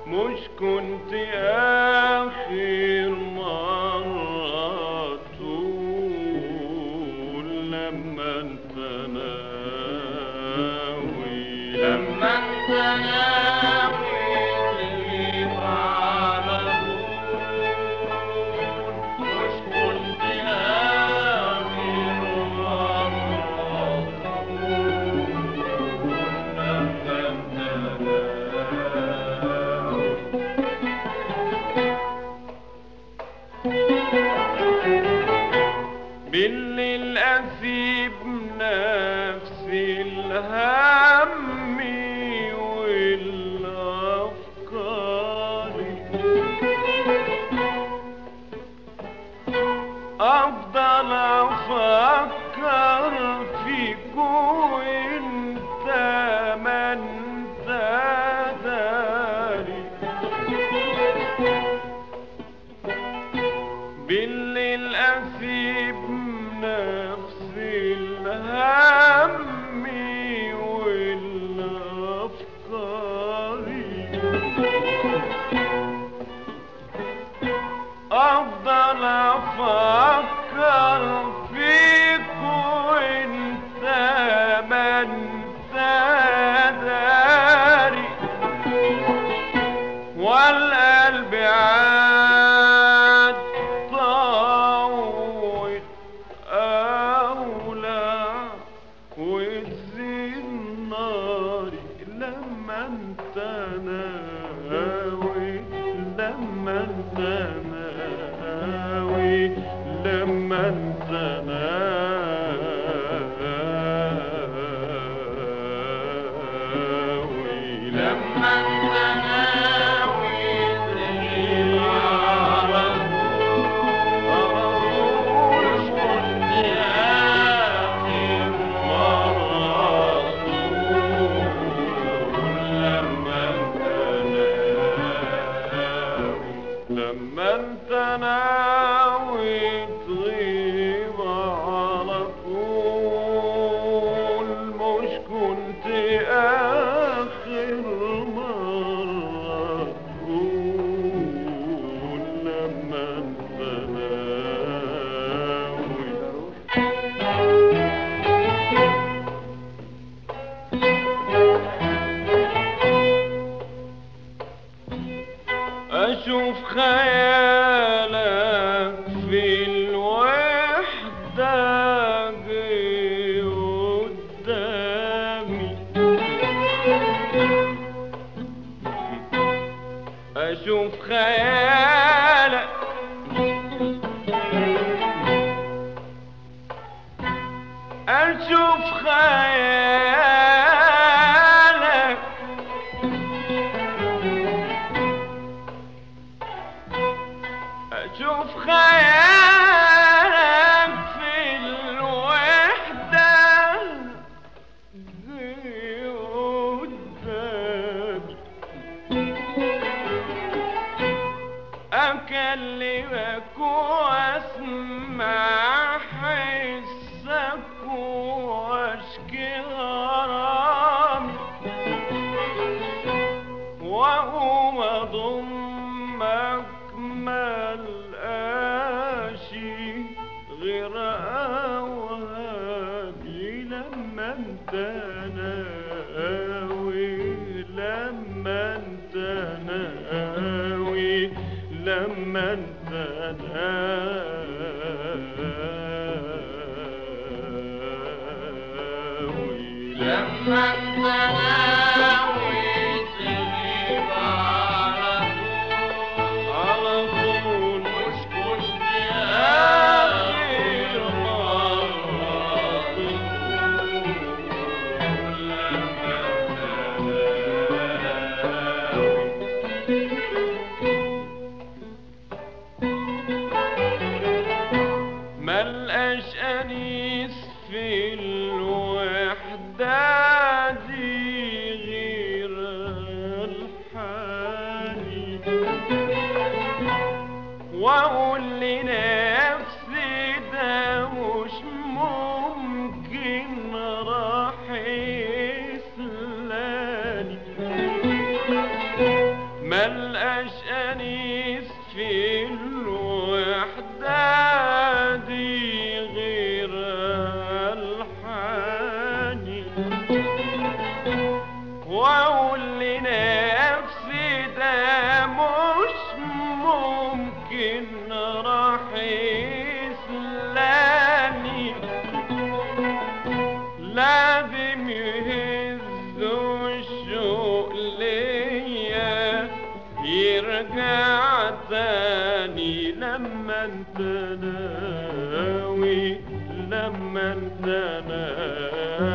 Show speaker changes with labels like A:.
A: مش كنت آخر مرة تقول لما انت ناوي، لما انت ناوي تغيب على طول، مش كنت آخر مرة تقول لما انت بالليل أسيب نفسي الهم والأفكار، أفضل أفكر فيك وانت ما انت داري، بالليل أسيب نفسي الهم والأفكار، أفضل أفكر فيك وانت ما انت داري، والقلب عاد طاوت أولى وتزيد ناري، لما انت ناوي، لما انت ناوي، لما انت ناوي، لما انت ناوي تغيب على طول، مش كنت آخر مرة تقول لما انت ناوي، لما انت ناوي تغيب على طول، مش كنت آخر مرة تقول لما انت ناوي. أشوف خيالك في الوحدة جاي قدامي، أشوف خيالك، أشوف خيالك، أشوف خيالك في الوحدة جاي قدامي، أكلمك وأسمع حسك وأشكي غرامي، وأقوم أضمك ملقاشي غير أوهامي، لما انت ناوي، لما انت ناوي، لما انت ناوي، لما انت ناوي تغيب على طول، مش كنت آخر مرة تقول لما انت ناوي. ملقاش أنيس في الوحدة دي غير الحالي، وأقول لنفسي ده مش ممكن راح يسلاني، ما ملقاش أنيس في الوحدة دي غير ألحاني، وأقول لنفسي ده مش ممكن راح يسلاني، لازم يهزوا الشوق ليا يرجع تاني لما انت ناوي، لما انت ناوي.